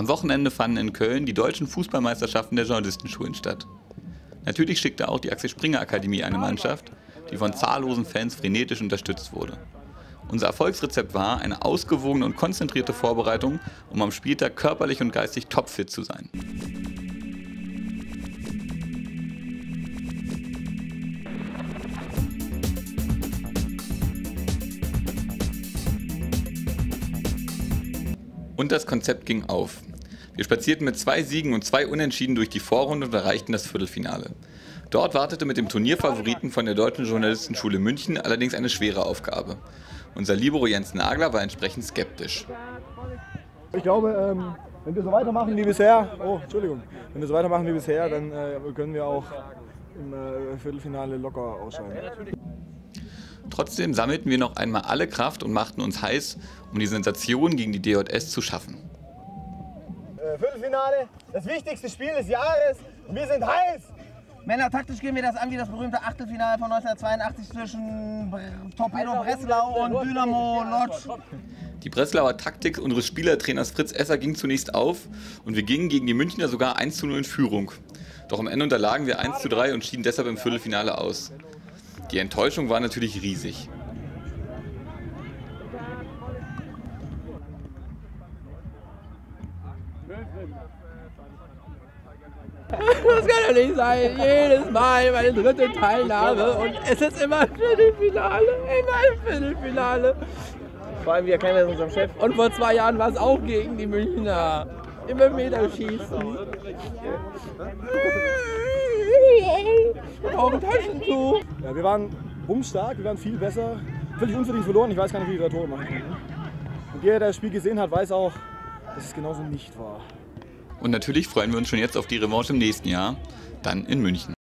Am Wochenende fanden in Köln die deutschen Fußballmeisterschaften der Journalistenschulen statt. Natürlich schickte auch die Axel Springer Akademie eine Mannschaft, die von zahllosen Fans frenetisch unterstützt wurde. Unser Erfolgsrezept war eine ausgewogene und konzentrierte Vorbereitung, um am Spieltag körperlich und geistig topfit zu sein. Und das Konzept ging auf. Wir spazierten mit 2 Siegen und 2 Unentschieden durch die Vorrunde und erreichten das Viertelfinale. Dort wartete mit dem Turnierfavoriten von der Deutschen Journalistenschule München allerdings eine schwere Aufgabe. Unser Libero Jens Nagler war entsprechend skeptisch. Ich glaube, wenn wir so weitermachen wie bisher, dann können wir auch im Viertelfinale locker ausscheiden. Trotzdem sammelten wir noch einmal alle Kraft und machten uns heiß, um die Sensation gegen die DJS zu schaffen. Viertelfinale, das wichtigste Spiel des Jahres und wir sind heiß! Männer, taktisch gehen wir das an wie das berühmte Achtelfinale von 1982 zwischen Torpedo Breslau und Dynamo Lodz. Die Breslauer Taktik unseres Spielertrainers Fritz Esser ging zunächst auf und wir gingen gegen die Münchner sogar 1:0 in Führung. Doch am Ende unterlagen wir 1:3 und schieden deshalb im Viertelfinale aus. Die Enttäuschung war natürlich riesig. Das kann doch nicht sein. Jedes Mal meine 3. Teilnahme und es ist immer ein Viertelfinale. Immer ein Viertelfinale. Vor allem, wir kennen das unserem Chef. Und vor 2 Jahren war es auch gegen die Münchner. Immer Meterschießen. Auch ein Taschentuch. Ja, wir waren rumstark, wir waren viel besser. Völlig unverdient verloren, ich weiß gar nicht, wie die 3 Tore machen konnten. Und jeder, der das Spiel gesehen hat, weiß auch, dass es genauso nicht war. Und natürlich freuen wir uns schon jetzt auf die Revanche im nächsten Jahr, dann in München.